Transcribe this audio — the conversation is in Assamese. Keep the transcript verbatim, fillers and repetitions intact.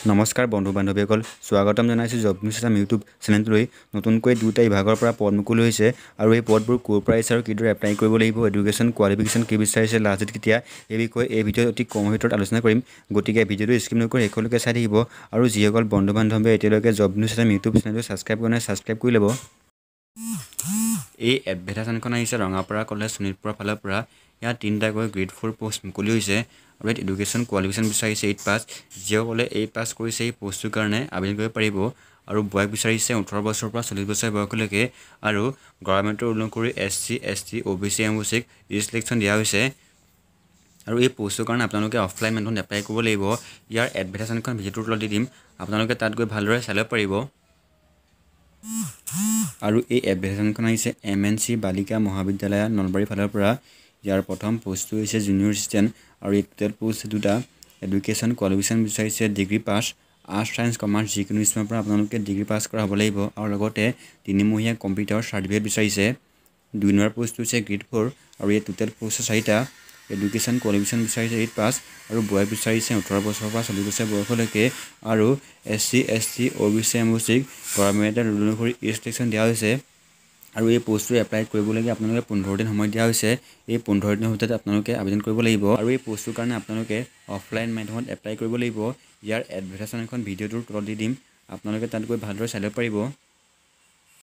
নমস্কাৰ বন্ধু বান্ধৱীসকল স্বাগতম জনাইছোঁ জব নিউজ আছাম ইউটিউব চেনেলটোলৈ নতুনকৈ দুটা বিভাগৰ পৰা পদ মুকলি হৈছে আৰু এই পদবোৰ ক'ৰ পৰা আহিছে আৰু কিদৰে এপ্লাই কৰিব লাগিব এডুকেশ্যন কোৱালিফিকেশ্যন কি বিচাৰিছে লাষ্ট ডেট কেতিয়া এই বিষয়ে এই ভিডিঅ'ত অতি কম ভিতৰত আলোচনা কৰিম গতিকে ভিডিঅ'টো স্কিপ নকৰি শেষলৈকে চাই থাকিব আৰু যিসকল বন্ধু বান্ধৱীয়ে এতিয়ালৈকে জব নিউজ আছাম ইউটিউব চেনেলটো ছাবস্ক্ৰাইব কৰা নাই ছাবস্ক্ৰাইব কৰি ল'ব এই এডভাৰটাইজমেণ্টখন আহিছে ৰঙাপাৰা কলেজ শোণিতপুৰৰ ফালৰ পৰা ইয়াত তিনিটাকৈ গ্ৰেড ফ'ৰ পোষ্ট মুকলি হৈছে আৰু ইয়াত এডুকেশ্যন কোৱালিফিকেশ্যন বিচাৰিছে এইট পাছ যিসকলে এইট পাছ কৰিছে এই পোষ্টটোৰ কাৰণে আবেদন কৰিব পাৰিব আৰু বয়স বিচাৰিছে ওঠৰ বছৰৰ পৰা চল্লিছ বছৰ বয়সলৈকে আৰু গভৰ্ণমেণ্টৰ অনুসৰি S C S T O' B C M O' চিক ৰিলেক্সন দিয়া হৈছে আৰু এই পোষ্টটোৰ কাৰণে আপোনালোকে অফলাইন মেথডত এপ্লাই কৰিব লাগিব ইয়াৰ এডভাৰটাইজমেণ্টখন ভিডিঅ'টোৰ তলত দি দিম আপোনালোকে তাত গৈ ভালদৰে চাই ল'ব পাৰিব আৰু এই এডভাৰটাইজমেণ্টখন আহিছে এম এন চি বালিকা মহাবিদ্যালয় নলবাৰীৰ ফালৰ পৰা ইয়াৰ প্ৰথম পোষ্টটো হৈছে জুনিয়ৰ এছিষ্টেণ্ট আৰু এই টোটেল পোষ্ট দুটা এডুকেশ্যন কোৱালিফিকেশ্যন বিচাৰিছে degree pass arts science commerce যিকোনো স্ট্ৰীমৰ পৰা আপোনালোকে ডিগ্ৰী পাছ কৰা হ'ব লাগিব আৰু লগতে তিনিমহীয়া কম্পিউটাৰ চাৰ্টিফিকেট বিচাৰিছে দুই নম্বৰ পোষ্টটো হৈছে গ্ৰেড ফ'ৰ আৰু এই টোটেল পোষ্ট চাৰিটা এডুকেশ্যন কোৱালিফিকেশ্যন বিচাৰিছে এইট পাছ আৰু বয়স বিচাৰিছে ওঠৰ বছৰৰ পৰা চল্লিছ বছৰ বয়সলৈকে আৰু S C S T O' B C M O' চিক গভৰ্ণমেণ্টে ৰুল অনুসৰি ৰেজিষ্ট্ৰেশ্যন দিয়া হৈছে আৰু এই পোষ্টটো এপ্লাই কৰিবলৈকে আপোনালোকে পোন্ধৰ দিন সময় দিয়া হৈছে এই পোন্ধৰ দিনৰ ভিতৰত আপোনালোকে আবেদন কৰিব লাগিব আৰু এই পোষ্টটোৰ কাৰণে আপোনালোকে অফলাইন মাধ্যমত এপ্লাই কৰিব লাগিব ইয়াৰ এডভাৰটাইজমেণ্টখন ভিডিঅ'টোৰ তলত দি দিম আপোনালোকে তাত গৈ ভালদৰে চাই ল'ব পাৰিব